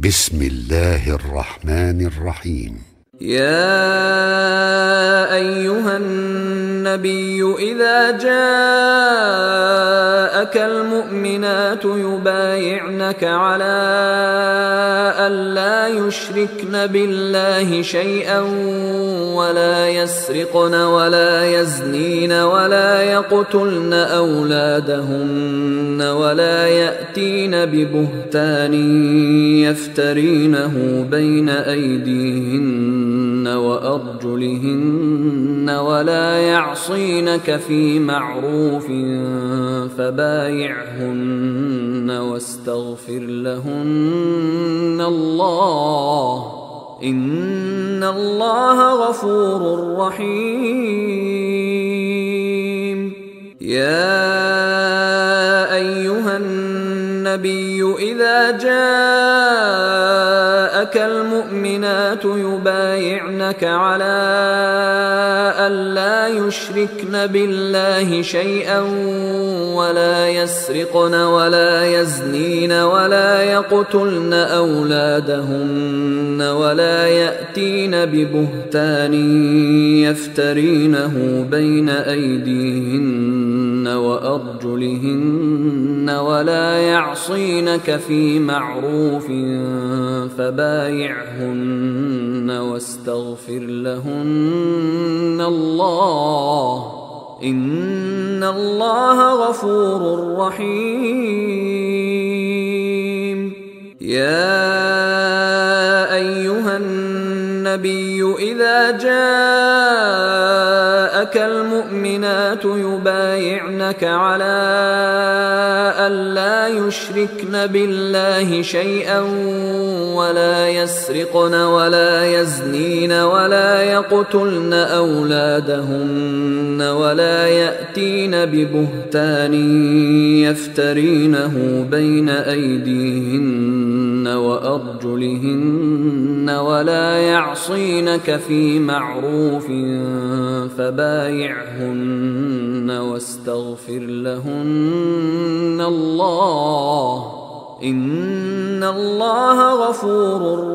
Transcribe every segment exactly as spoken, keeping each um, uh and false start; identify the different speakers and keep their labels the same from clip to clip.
Speaker 1: بسم الله الرحمن الرحيم.
Speaker 2: يا أيها النبي إذا جاءك المؤمنات يبايعنك على أن لا يشركن بالله شيئا ولا يسرقن ولا يزنين ولا يقتلن أولادهن ولا يأتين ببهتان يفترينه بين أيديهن وأرجلهن ولا يعصينك في معروف فبايعهن واستغفر لهن الله إن الله غفور رحيم. يا أيها النبي إذا جاءك المؤمنات يبايعنك على أن لا يشركن بالله شيئا ولا يسرقن ولا يزنين ولا يقتلن أولادهن ولا يأتين ببهتان يفترينه بين أيديهن وأرجلهن ولا يعصينك في معروف فبايعهن واستغفر لهن الله إن الله غفور رحيم. يا أيها النبي إذا جاءك المؤمنات يبايعنك على أن لا يشركن بالله شيئا ولا يسرقن ولا يزنين ولا يقتلن أولادهن ولا يأتين ببهتان يفترينه بين أيديهن وأرجلهن ولا يعصينك في معروف فبايعهن واستغفر لهن الله إن الله غفور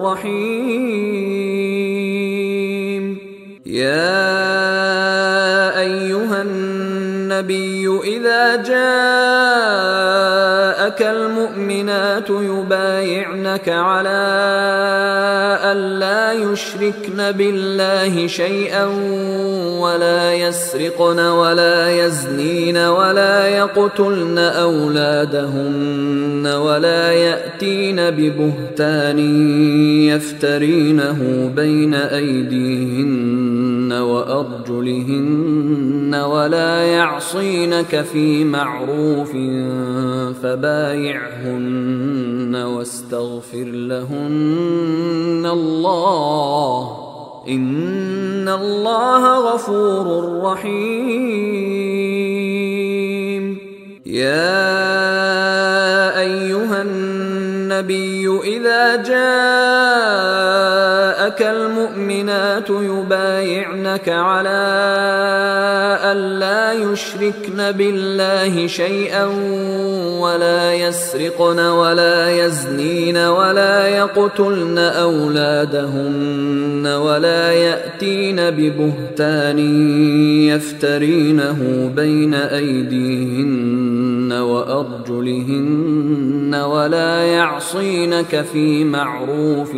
Speaker 2: رحيم. يا أيها النبي إذا جاءك المؤمنات يبايعنك على أن لا يشركن بالله شيئا ولا يسرقن ولا يزنين ولا يقتلن أولادهن ولا يأتين ببهتان يفترينه بين أيديهن وأرجلهن ولا يعصينك في معروف فبايعهن واستغفر لهن الله إن الله غفور رحيم. يا أيها النبي إذا جاءك المؤمنات يبايعنك على أن لا يشركن بالله شيئا ولا يسرقن ولا يزنين ولا يقتلن أولادهن ولا يأتين ببهتان يفترينه بين أيديهن وأرجلهن ولا يعصينك في معروف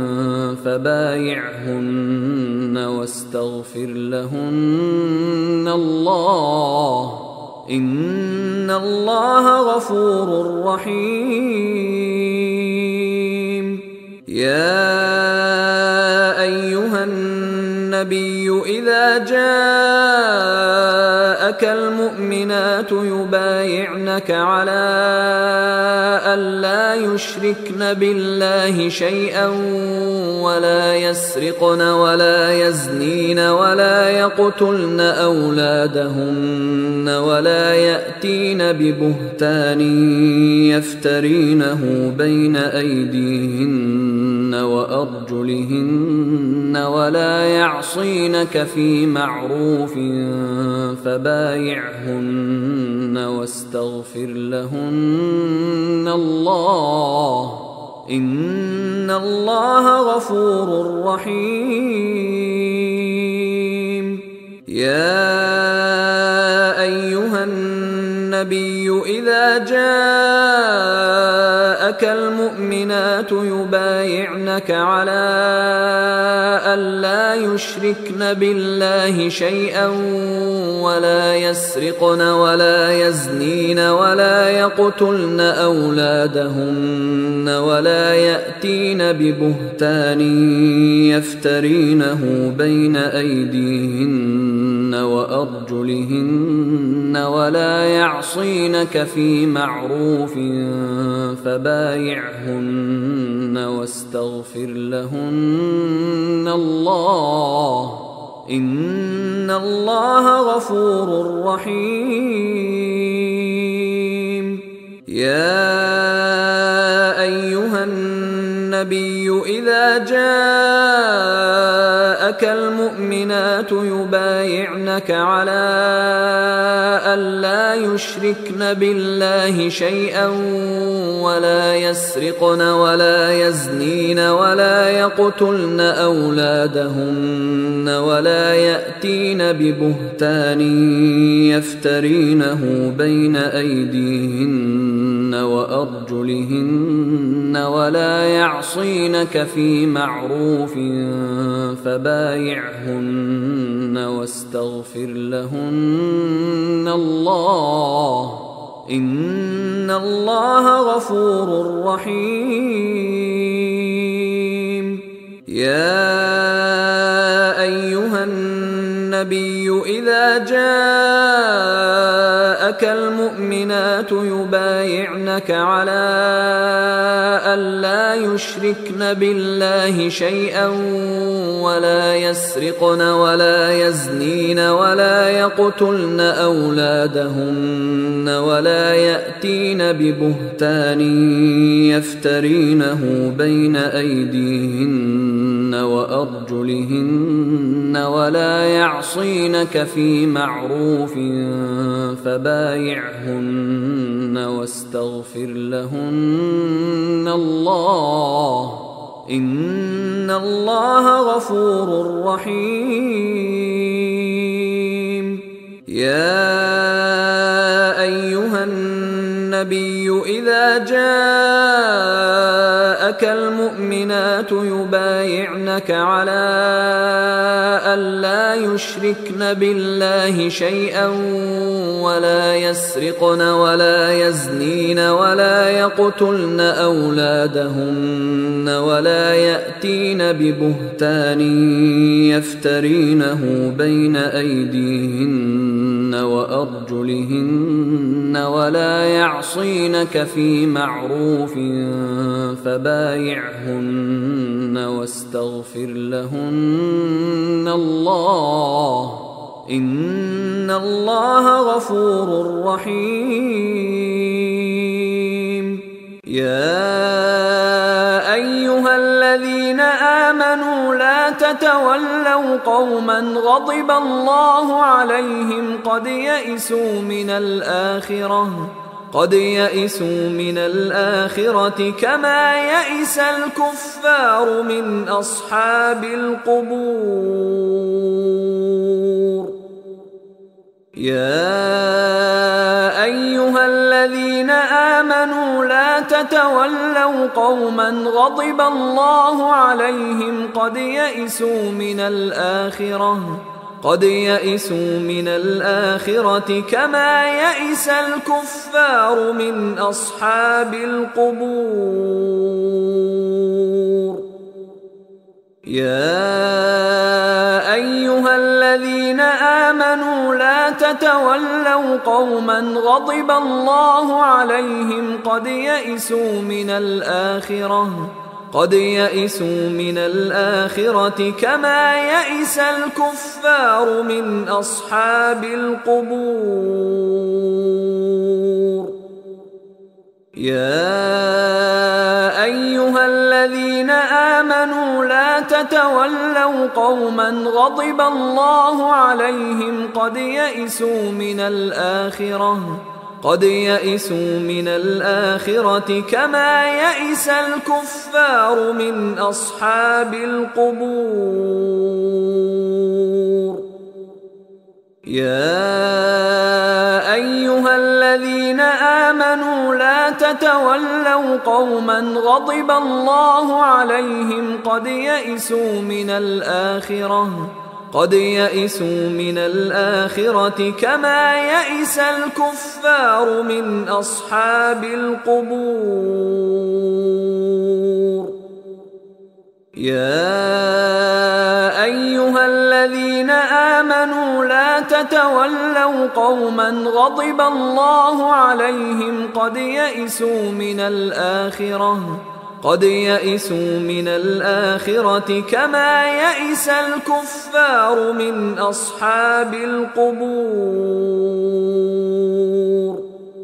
Speaker 2: فبايعهن واستغفر لهن الله إن الله غفور رحيم. يا أيها النبي إذا جاءك المؤمنات يبايعنك على أن لا يشركن بالله شيئا ولا يسرقن ولا يزنين ولا يقتلن أولادهن ولا يأتين ببهتان يفترينه بين أيديهن وأرجلهن ولا يعصينك في معروف فبايعهن واستغفر لهن الله إن الله غفور رحيم. يا أيها النبي إذا جاءك المؤمنات يبايعنك على أن لا يشركن بالله شيئا ولا يسرقن ولا يزنين ولا يقتلن أولادهن ولا يأتين ببهتان يفترينه بين أيديهن وأرجلهن ولا يعصينك في معروف فبايعهن واستغفر لهن الله إن الله غفور رحيم. يا أيها النبي إذا جاءك المؤمنات يبايعنك على أن لا يشركن بالله شيئا ولا يسرقن ولا يزنين ولا يقتلن أولادهن ولا يأتين ببهتان يفترينه بين أيديهن وأرجلهن ولا يعصينك في معروف فبايعهن واستغفر لهن الله إن الله غفور رحيم. يا أيها النبي إذا جاءك المؤمنات يبايعنك على أن لا يشركن بالله شيئا ولا يسرقن ولا يزنين ولا يقتلن أولادهن ولا يأتين ببهتان يفترينه بين أيديهن وأرجلهن ولا يعصينك في معروف فبايعهن واستغفر لهن الله إن الله غفور رحيم. يا أيها النبي إذا جاءك المؤمنات يبايعنك على أن لا يشركن بالله شيئا ولا يسرقن ولا يزنين ولا يقتلن أولادهن ولا يأتين ببهتان يفترينه بين أيديهن وأرجلهن ولا يعصينك في معروف فبايعهن واستغفر لهن الله إن الله غفور رحيم. يا أيها الذين آمنوا لا تتولوا قوما غضب الله عليهم قد يئسوا من الآخرة قد يئسوا من الآخرة كما يئس الكفار من أصحاب القبور. يا أيها الذين آمنوا لا تتولوا قوما غضب الله عليهم قد يئسوا من الآخرة قد يئسوا من الآخرة كما يئس الكفار من أصحاب القبور. يا أيها الذين آمنوا لا تتولوا قوما غضب الله عليهم قد يئسوا من الآخرة قد يئسوا من الآخرة كما يئس الكفار من أصحاب القبور. يا أيها الذين آمنوا لا تتولوا قوما غضب الله عليهم قد يئسوا من الآخرة قد يئسوا من الآخرة كما يئس الكفار من أصحاب القبور. يا أيها الذين آمنوا لا تتولوا قوما غضب الله عليهم قد يئسوا من الآخرة قد يئسوا من الآخرة كما يئس الكفار من أصحاب القبور. يا أيها الذين آمنوا لا تتولوا قوما غضب الله عليهم قد يئسوا من الآخرة قد يئسوا من الآخرة كما يئس الكفار من أصحاب القبور.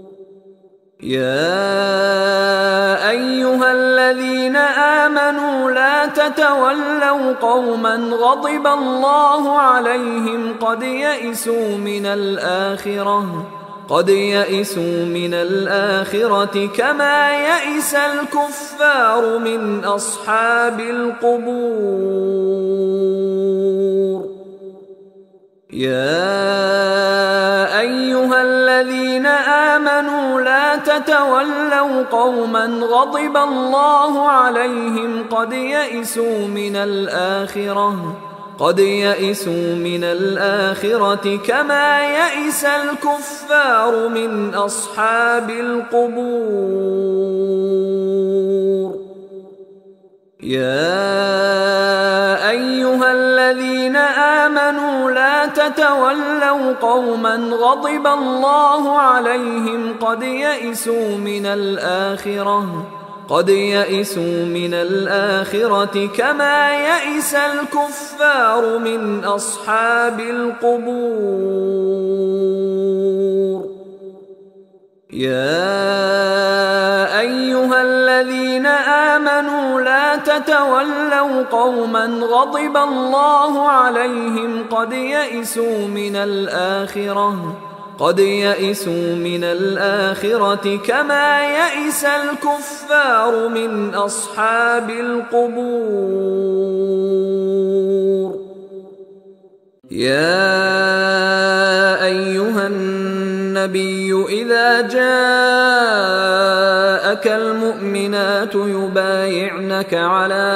Speaker 2: يا أيها الذين آمنوا لا تتولوا قوما غضب الله عليهم قد يئسوا من الآخرة قد يئسوا من الآخرة كما يئس الكفار من أصحاب القبور. يا أيها الذين آمنوا لا تتولوا قوما غضب الله عليهم قد يئسوا من الآخرة قد يئسوا من الآخرة كما يئس الكفار من أصحاب القبور. يا أيها الذين آمنوا لا تتولوا قوما غضب الله عليهم قد يئسوا من الآخرة قد يئسوا من الآخرة كما يئس الكفار من أصحاب القبور. يا أيها الذين آمنوا لا تتولوا قوما غضب الله عليهم قد يئسوا من الآخرة قد يئسوا من الآخرة كما يئس الكفار من أصحاب القبور. يا أيها النبي إذا جاءك المؤمنات يبايعنك على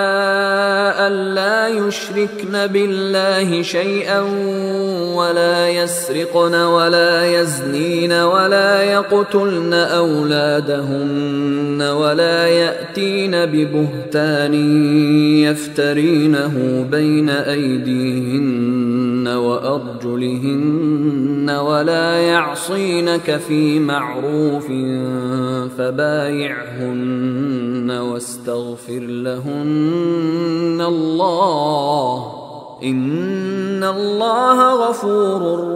Speaker 2: ألا يشركن بالله شيئا ولا يسرقن ولا يزنين ولا يقتلن أولادهن ولا يأتين ببهتان يفترينه بين أيديهن وأرجلهن ولا يعصينك في معروف فبايعهن واستغفر لهن الله إن الله غفور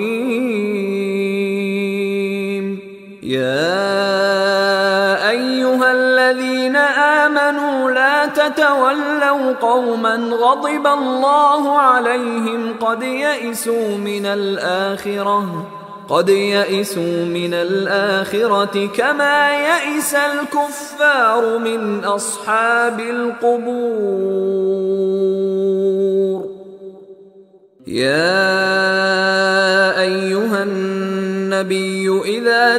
Speaker 2: رحيم. يا أيها الذين آمنوا لا تتولوا قوما غضب الله عليهم قد يئسوا من الآخرة قد يئسوا من الآخرة كما يئس الكفار من أصحاب القبور. يا أيها النبي إذا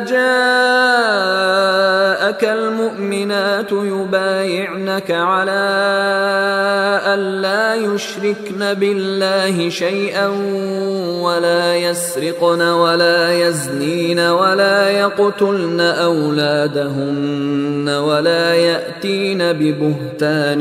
Speaker 2: جاءك المؤمنات يبايعنك على ألا يشركن بالله شيئا ولا يسرقن ولا يزنين ولا يقتلن أولادهن ولا يأتين ببهتان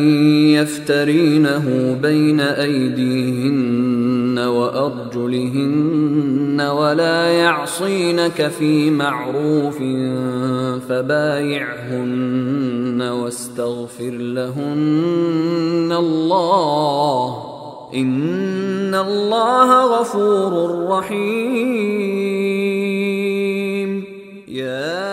Speaker 2: يفترينه بين أيديهن وأرجلهن ولا يعصينك في معروف فبايعهن واستغفر لهن الله إن الله غفور رحيم. يا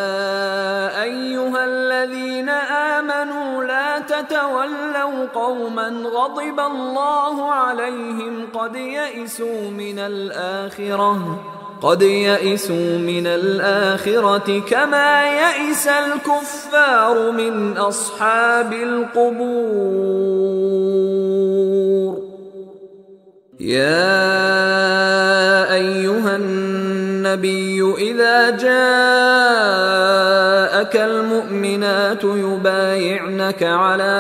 Speaker 2: أيها الذين آمنوا لا تتولوا قوما غضب الله عليهم قد يئسوا من الآخرة قد يئسوا من الآخرة كما يئس الكفار من أصحاب القبور. يا أيها النبي إذا جاءك المؤمنات يبايعنك على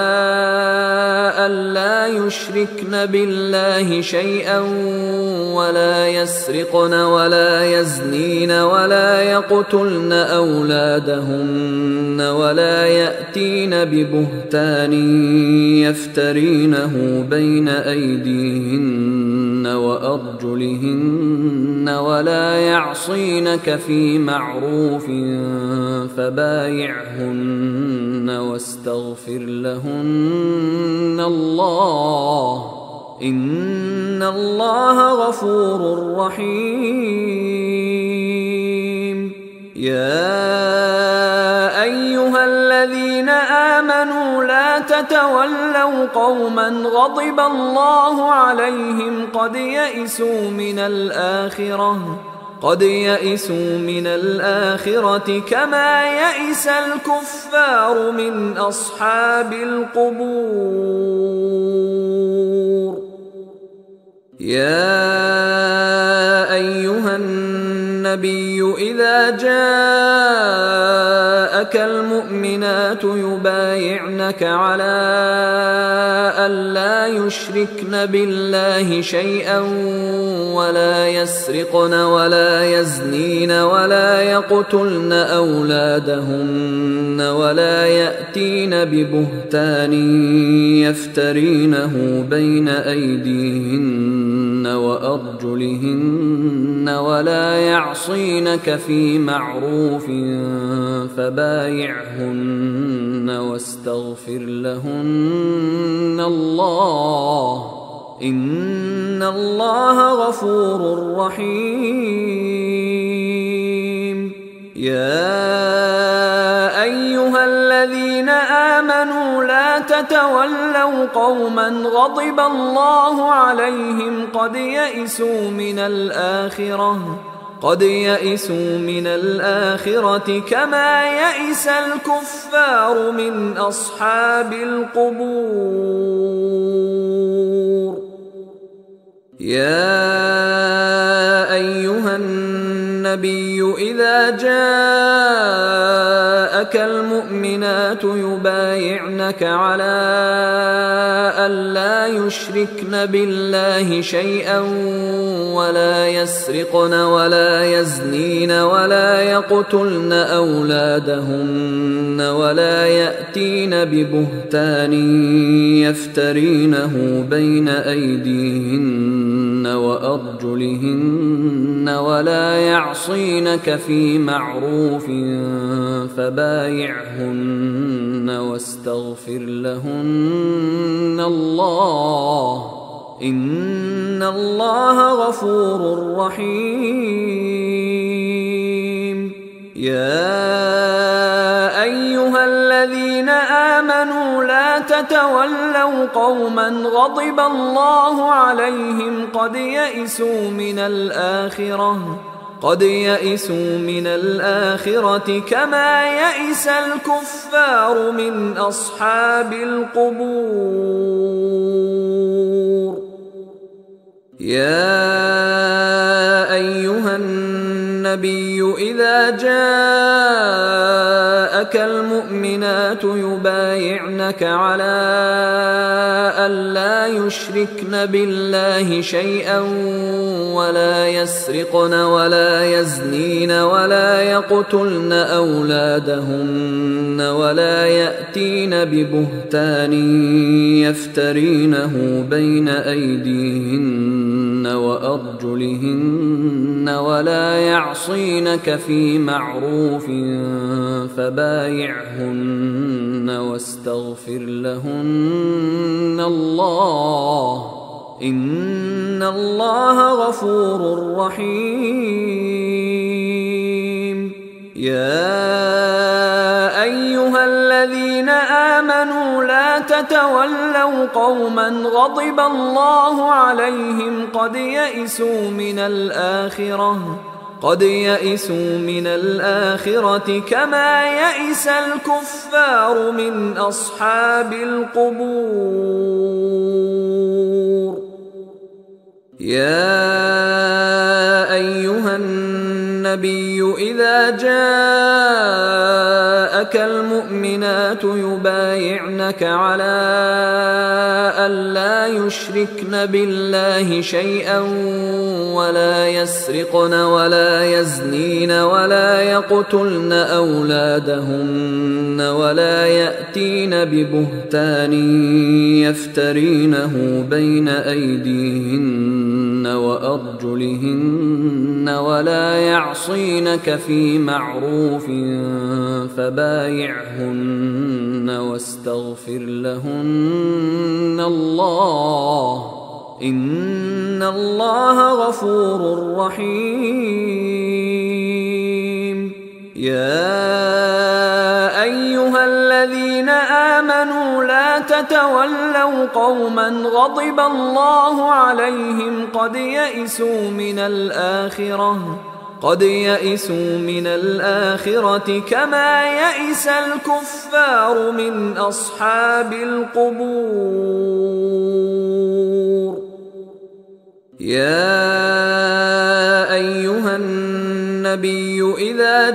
Speaker 2: ألا يشركن بالله شيئا ولا يسرقن ولا يزنين ولا يقتلن أولادهن ولا يأتين ببهتان يفترينه بين أيديهن وأرجلهن ولا يعصينك في معروف فبايعهن واستغفر لهن الله إن الله غفور رحيم. يا أيها الذين آمنوا لا تتولوا قوما غضب الله عليهم قد يئسوا من الآخرة قد يئسوا من الآخرة كما يئس الكفار من أصحاب القبور. يا أيها النبي إذا جاءك المؤمنات يبايعنك على ألا يشركن بالله شيئا ولا يسرقن ولا يزنين ولا يقتلن أولادهن ولا يأتين ببهتان يفترينه بين أيديهن وأرجلهن ولا يعصينك في معروف فبايعهن واستغفر لهن الله إن الله غفور رحيم. يا أيها الذين آمنوا لا تتولوا قوما غضب الله عليهم قد يئسوا من الآخرة قد يئسوا من الآخرة كما يئس الكفار من أصحاب القبور. يا أيها النبي إذا جاءك المؤمنات يبايعنك على ألا يشركن بالله شيئا ولا يسرقن ولا يزنين ولا يقتلن أولادهن ولا يأتين ببهتان يفترينه بين أيديهن وأرجلهن ولا يعصينك في معروف فبايعهن واستغفر لهن الله إن الله غفور رحيم. يا أيها الذين آمنوا لا تتولوا قوما غضب الله عليهم قد يئسوا من الآخرة قد يئسوا من الآخرة كما يئس الكفار من أصحاب القبور. يا أيها النبي إذا جاءك المؤمنات يبايعنك على ألا يشركن بالله شيئا ولا يسرقن ولا يزنين ولا يقتلن أولادهن ولا يأتين ببهتان يفترينه بين أيديهن وأرجلهن ولا يعصينك في معروف فبايعهن واستغفر لهن الله إن الله غفور رحيم. يا أيها الذين آمنوا لا تتولوا قوما غضب الله عليهم قد يئسوا من الآخرة قد يئسوا من الآخرة كما يئس الكفار من أصحاب القبور. يا أيها النبي إذا جاءك المؤمنات يبايعنك على ألا يشركن بالله شيئا ولا يسرقن ولا يزنين ولا يقتلن أولادهن ولا يأتين ببهتان يفترينه بين أيديهن وأرجلهن ولا يعصينك في معروف فبايعهن واستغفر لهن الله إن الله غفور رحيم. يا أيها الذين آمنوا لا تتولوا قوما غضب الله عليهم قد يئسوا من الآخرة قد يئسوا من الآخرة كما يئس الكفار من أصحاب القبور. يا أيها النبي إذا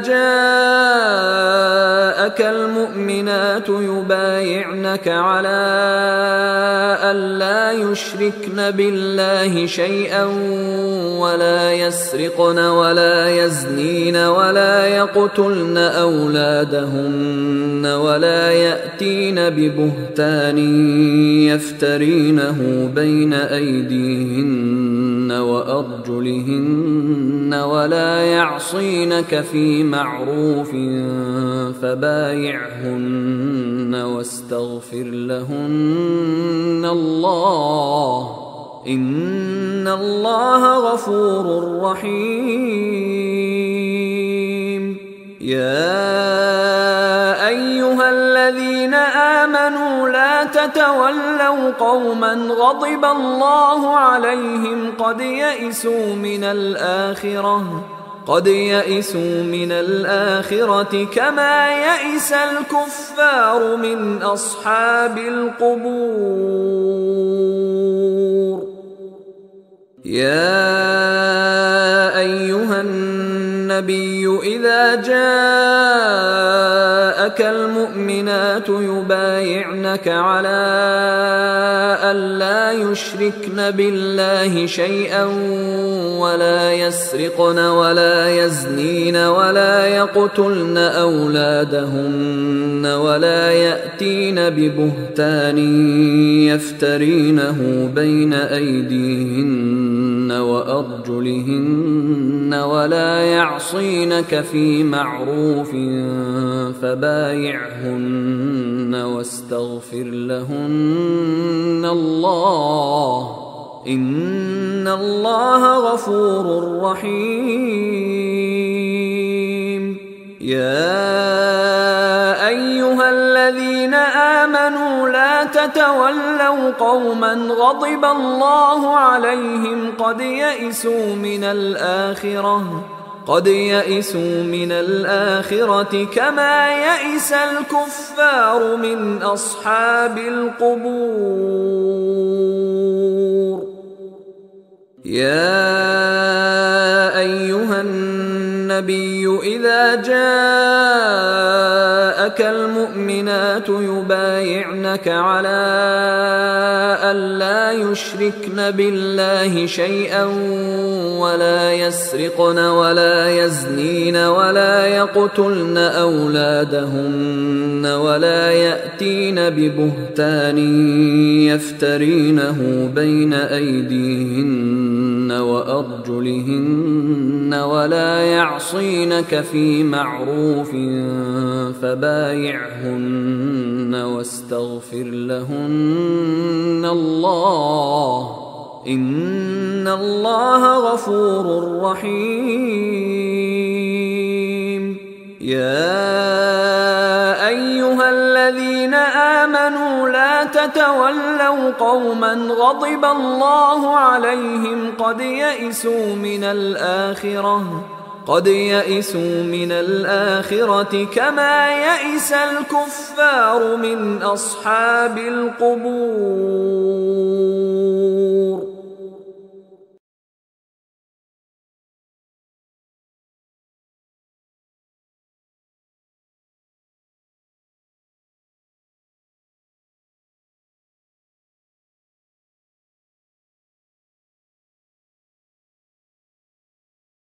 Speaker 2: جاءك المؤمنات يبايعنك على ألا يشركن بالله شيئا ولا يسرقن ولا يزنين ولا يقتلن أولادهن ولا يأتين ببهتان يفترينه بين أيديهن وأرجلهن ولا يعصينك في معروف فبايعهن واستغفر لهن الله إن الله غفور رحيم. يا أيها الذين آمنوا لا تتولوا قوما غضب الله عليهم قد يئسوا من الآخرة قد يئسوا من الآخرة كما يئس الكفار من أصحاب القبور. يا أيها النبي إذا جاءك المؤمنات يبايعنك على ألا يشركن بالله شيئا ولا يسرقن ولا يزنين ولا يقتلن أولادهن ولا يأتين ببهتان يفترينه بين أيديهن وأرجلهن ولا يعصينك في معروف فبايعهن واستغفر لهن الله إن الله غفور رحيم. يا أيها الذين آمنوا لا تتولوا قوما غضب الله عليهم قد يئسوا من الآخرة قد يئسوا من الآخرة كما يئس الكفار من أصحاب القبور. يا أيها النبي إذا جاءك المؤمنات يبايعنك على ألا يشركن بالله شيئا ولا يسرقن ولا يزنين ولا يقتلن أولادهن ولا يأتين ببهتان يفترينه بين أيديهن وأرجلهن ولا يعصينك في معروف فبايعهن واستغفر لهن الله إن الله غفور رحيم. يا أيها الذين آمنوا لا تتولوا قوما غضب الله عليهم قد يئسوا من الآخرة قد يئسوا من الآخرة كما يئس الكفار من أصحاب القبور.